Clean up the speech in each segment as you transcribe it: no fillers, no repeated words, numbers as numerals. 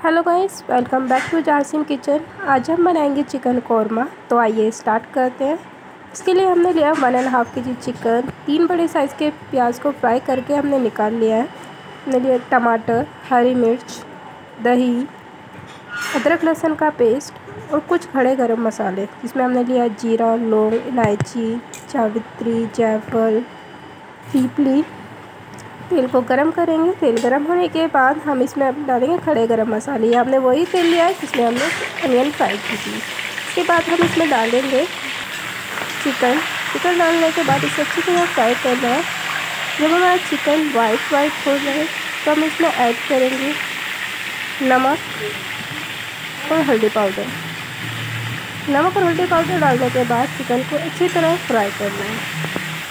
Hello guys, welcome back to Jasim kitchen. आज हम बनाएंगे चिकन कौरमा। तो आइए स्टार्ट करते हैं। इसके लिए हमने लिया 1.5 kg चिकन। 3 बड़े साइज़ के प्याज को फ्राई करके हमने निकाल लिया है। हमने लिया टमाटर, हरी मिर्च, दही, अदरक लहसुन का पेस्ट और कुछ खड़े गरम मसाले, जिसमें हमने लिया जीरा, लौंग, इलायची, जावित्री, जायफल, पीपली। तेल को गरम करेंगे। तेल गरम होने के बाद हम इसमें अब डालेंगे खड़े गरम मसाले। ये हमने वही तेल लिया है जिसमें हमने अनियन फ्राई की थी। इसके बाद हम इसमें डालेंगे चिकन डालने के बाद इसे अच्छी तरह फ्राई करना है। जब हमारा चिकन वाइट हो जाए तो हम इसमें ऐड करेंगे नमक और हल्दी पाउडर। नमक और हल्दी पाउडर डालने के बाद चिकन को अच्छी तरह फ्राई करना है।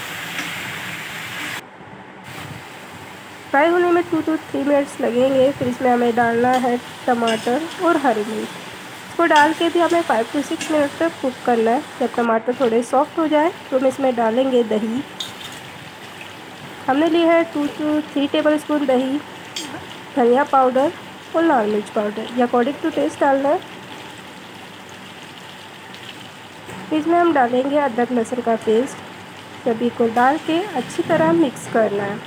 फ्राई होने में 2 to 3 मिनट्स लगेंगे। फिर इसमें हमें डालना है टमाटर और हरी मिर्च। इसको डाल के भी हमें 5 to 6 मिनट तक कुक करना है। जब टमाटर थोड़े सॉफ्ट हो जाए तो हम इसमें डालेंगे दही। हमने लिया है 2 to 3 टेबलस्पून दही, धनिया पाउडर और लाल मिर्च पाउडर, ये अकॉर्डिंग टू टेस्ट डालना है। इसमें हम डालेंगे अदरक लहसुन का पेस्ट। सभी को डाल के अच्छी तरह मिक्स करना है।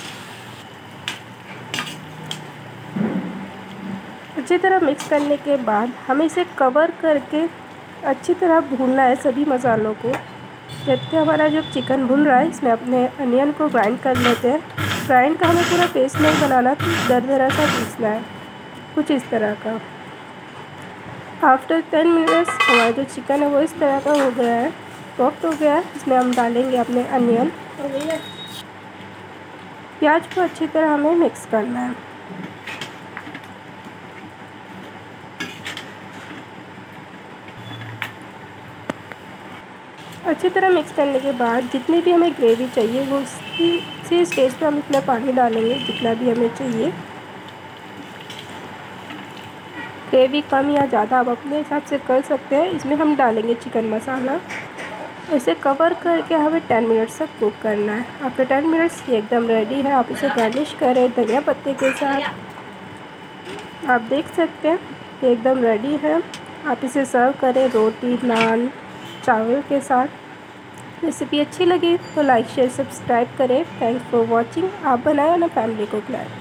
अच्छी तरह मिक्स करने के बाद हमें इसे कवर करके अच्छी तरह भूनना है सभी मसालों को। जबकि हमारा जो चिकन भून रहा है, इसमें अपने अनियन को ग्राइंड कर लेते हैं। ग्राइंड का हमें पूरा पेस्ट नहीं बनाना, दरदरा सा पीसना है, कुछ इस तरह का। आफ्टर 10 मिनट्स हमारा जो चिकन है वो इस तरह का हो गया है, सॉफ्ट हो गया है। इसमें हम डालेंगे अपने अनियन। प्याज को अच्छी तरह हमें मिक्स करना है। अच्छी तरह मिक्स करने के बाद जितनी भी हमें ग्रेवी चाहिए वो इसी स्टेज पे हम इतना पानी डालेंगे जितना भी हमें चाहिए। ग्रेवी कम या ज़्यादा आप अपने हिसाब से कर सकते हैं। इसमें हम डालेंगे चिकन मसाला। इसे कवर करके हमें 10 मिनट्स तक कुक करना है। आफ्टर 10 मिनट्स ये एकदम रेडी है। आप इसे गार्निश करें धनिया पत्ते के साथ। आप देख सकते हैं ये एकदम रेडी है। आप इसे सर्व करें रोटी, नान, चावल के साथ। रेसिपी अच्छी लगी तो लाइक शेयर सब्सक्राइब करें। Thanks for watching. आप बनाएं और फैमिली को खिलाएं।